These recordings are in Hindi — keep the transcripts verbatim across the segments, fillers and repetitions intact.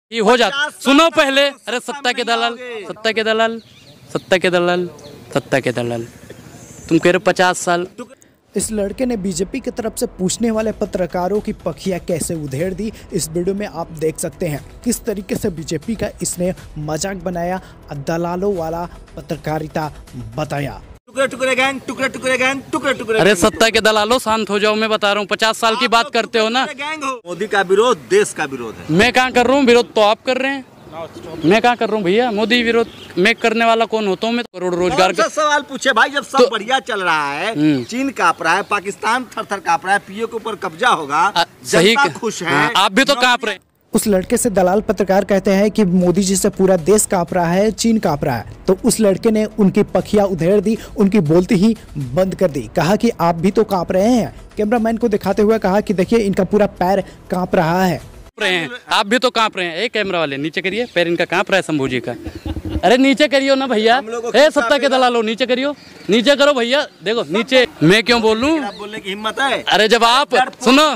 ये हो जाता। सुनो पहले, अरे सत्ता के दलाल, सत्ता के दलाल, सत्ता के दलाल, सत्ता के दलाल, तुम कह रहे पचास साल। इस लड़के ने बीजेपी की तरफ से पूछने वाले पत्रकारों की पखियां कैसे उधेड़ दी, इस वीडियो में आप देख सकते हैं। किस तरीके से बीजेपी का इसने मजाक बनाया, दलालों वाला पत्रकारिता बताया। टुकड़े टुकड़े गैंग, टुकड़े टुकड़े गैंग, टुकड़े टुकड़े। अरे सत्ता के दलालों शांत हो जाओ, मैं बता रहा हूँ। पचास साल की बात करते हो ना। मोदी का विरोध देश का विरोध है। मैं कहाँ कर रहा हूँ विरोध, तो आप कर रहे हैं। मैं कहाँ कर रहा हूँ भैया मोदी विरोध। मैं करने वाला कौन होता हूँ? मैं करोड़ रोजगार का सवाल पूछे भाई। जब सब तो, बढ़िया चल रहा है, चीन कांप रहा है, पाकिस्तान थर थर कांप रहा है, पीओ के ऊपर कब्जा होगा, सही खुश है। हाँ, आप भी तो कांप रहे। उस लड़के से दलाल पत्रकार कहते हैं कि मोदी जी से पूरा देश कांप रहा है, चीन कांप रहा है। तो उस लड़के ने उनकी पखियां उधेड़ दी, उनकी बोलती ही बंद कर दी। कहा कि आप भी तो कांप रहे हैं। कैमरामैन को दिखाते हुए कहा कि देखिए इनका पूरा पैर कांप रहा है। रहे हैं आप भी तो कांप रहे हैं। एक कैमरा वाले नीचे करिए, पैर इनका कांप रहा है शंभू जी का। अरे नीचे करियो ना भैया, ए सत्ता के दलालो नीचे करियो, नीचे करो भैया। देखो नीचे, मैं क्यों बोलूं? बोलने की हिम्मत है? अरे जब आप सुनो,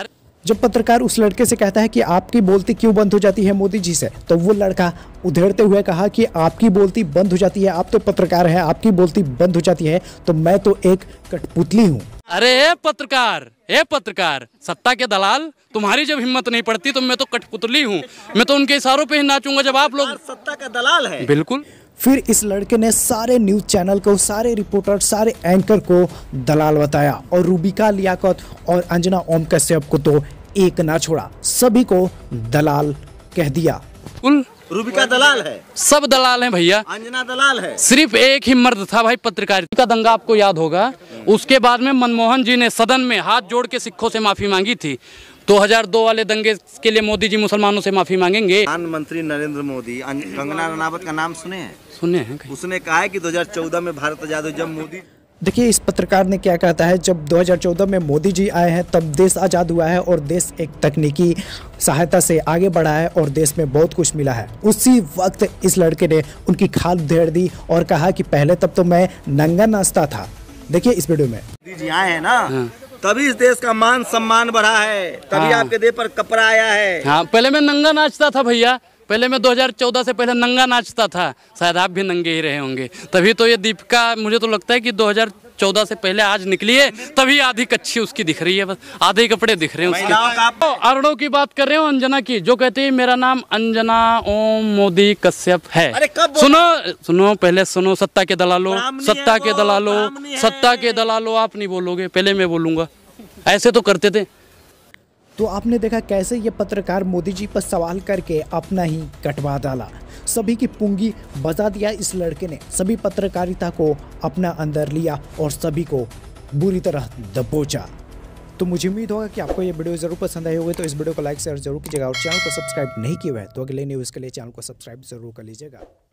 जब पत्रकार उस लड़के से कहता है कि आपकी बोलती क्यों बंद हो जाती है मोदी जी से, तो वो लड़का उधेड़ते हुए कहा कि आपकी बोलती बंद हो जाती है, आप तो पत्रकार हैं, आपकी बोलती बंद हो जाती है, तो मैं तो एक कठपुतली हूँ। अरे ए पत्रकार, ए पत्रकार, सत्ता के दलाल, तुम्हारी जब हिम्मत नहीं पड़ती तो मैं तो कठपुतली हूँ। मैं तो उनके इशारों पे ही नाचूंगा जब आप लोग। सत्ता का दलाल है। बिल्कुल। फिर इस लड़के ने सारे न्यूज चैनल को, सारे रिपोर्टर, सारे एंकर को दलाल बताया और रूबिका लियाकत और अंजना ओम कश्यप को तो एक ना छोड़ा, सभी को दलाल कह दिया। कुल रूबिका दलाल है, सब दलाल हैं भैया, अंजना दलाल है। सिर्फ एक ही मर्द था भाई पत्रकारिता का दंगा, आपको याद होगा। उसके बाद में मनमोहन जी ने सदन में हाथ जोड़ के सिखों से माफी मांगी थी। दो हज़ार दो वाले दंगे के लिए मोदी जी मुसलमानों से माफी मांगेंगे। प्रधानमंत्री नरेंद्र मोदी कंगना रनावत का नाम सुने हैं? सुने हैं। उसने कहा है कि दो हज़ार चौदह में भारत आजाद हो, जब मोदी। देखिए इस पत्रकार ने क्या कहता है, जब दो हज़ार चौदह में मोदी जी आए हैं तब देश आज़ाद हुआ है और देश एक तकनीकी सहायता से आगे बढ़ा है और देश में बहुत कुछ मिला है। उसी वक्त इस लड़के ने उनकी खाल उधेड़ दी और कहा कि पहले तब तो मैं नंगा नाचता था। देखिए इस वीडियो में मोदी जी आए हैं ना, तभी इस देश का मान सम्मान बढ़ा है, तभी आपके देह पर कपड़ा आया है। हाँ, पहले मैं नंगा नाचता था भैया, पहले मैं दो हज़ार चौदह से पहले नंगा नाचता था। शायद आप भी नंगे ही रहे होंगे, तभी तो ये दीपिका, मुझे तो लगता है कि दो हज़ार चौदह से पहले आज निकली है, तभी आधी कच्ची उसकी दिख रही है, बस आधे कपड़े दिख रहे हैं उसके। अरड़ों की बात कर रहे हो, अंजना की, जो कहती है मेरा नाम अंजना ओम मोदी कश्यप है। सुनो सुनो पहले सुनो, सत्ता के दलालो, सत्ता के दलालो, सत्ता के दलालो, आप नहीं बोलोगे, पहले मैं बोलूंगा। ऐसे तो करते थे। तो आपने देखा कैसे ये पत्रकार मोदी जी पर सवाल करके अपना ही कटवा डाला। सभी की पुंगी बजा दिया इस लड़के ने, सभी पत्रकारिता को अपना अंदर लिया और सभी को बुरी तरह दबोचा। तो मुझे उम्मीद होगा कि आपको ये वीडियो जरूर पसंद आई होगी, तो इस वीडियो को लाइक शेयर जरूर कीजिएगा और चैनल को सब्सक्राइब नहीं किया है तो अगले न्यूज़ के लिए चैनल को सब्सक्राइब जरूर कर लीजिएगा।